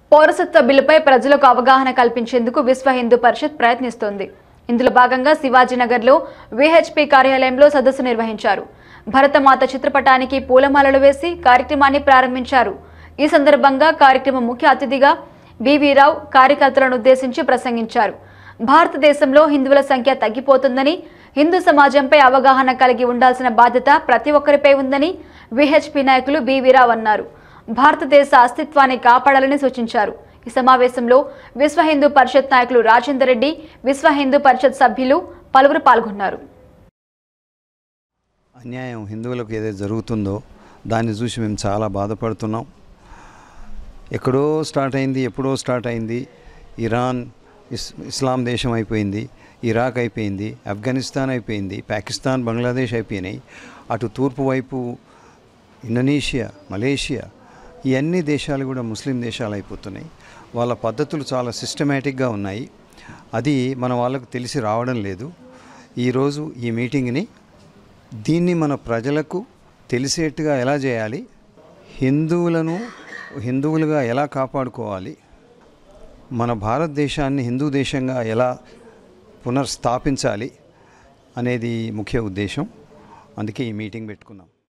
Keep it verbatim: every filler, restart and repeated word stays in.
పౌరసత్వ బిల్లుపై ప్రజలకు అవగాహన కల్పించేందుకు విశ్వ హిందూ పరిషత్ ప్రయత్నిస్తోంది. ఇందులో భాగంగా శివాజీనగర్లో విహెచ్పి కార్యాలయంలో సదస్సు నిర్వహించారు. భరతమాత చిత్రపటానికి పూలమాలలు వేసి కార్యక్రమాన్ని ప్రారంభించారు. ఈ సందర్భంగా కార్యక్రమం ముఖ్య అతిథిగా బివి రావు కార్యకర్తలను ఉద్దేశించి ప్రసంగించారు. భారతదేశంలో హిందువుల సంఖ్య తగ్గిపోతుందని, హిందూ సమాజంపై అవగాహన కలిగి ఉండాల్సిన బాధ్యత ప్రతి ఒక్కరిపై ఉందని విహెచ్పి నాయకులు బివి రావు అన్నారు. భారతదేశ అస్తిత్వాన్ని కాపాడాలని సూచించారు. ఈ సమావేశంలో విశ్వ హిందూ పరిషత్ నాయకులు రాజేందర్ రెడ్డి, విశ్వ హిందూ పరిషత్ సభ్యులు పలువురు పాల్గొన్నారు. అన్యాయం హిందువులకు ఏదైతే జరుగుతుందో దాన్ని చూసి మేము చాలా బాధపడుతున్నాం. ఎక్కడో స్టార్ట్ అయింది, ఎప్పుడో స్టార్ట్ అయింది. ఇరాన్ ఇస్ ఇస్లాం దేశం అయిపోయింది, ఇరాక్ అయిపోయింది, ఆఫ్ఘనిస్తాన్ అయిపోయింది, పాకిస్తాన్, బంగ్లాదేశ్ అయిపోయినాయి. అటు తూర్పు వైపు ఇండోనేషియా, మలేషియా, ఈ అన్ని దేశాలు కూడా ముస్లిం దేశాలు అయిపోతున్నాయి. వాళ్ళ పద్ధతులు చాలా సిస్టమేటిక్గా ఉన్నాయి. అది మన వాళ్ళకు తెలిసి రావడం లేదు. ఈరోజు ఈ మీటింగ్ని దీన్ని మన ప్రజలకు తెలిసేట్టుగా ఎలా చేయాలి, హిందువులను హిందువులుగా ఎలా కాపాడుకోవాలి, మన భారతదేశాన్ని హిందూ దేశంగా ఎలా పునర్స్థాపించాలి అనేది ముఖ్య ఉద్దేశం. అందుకే ఈ మీటింగ్ పెట్టుకున్నాం.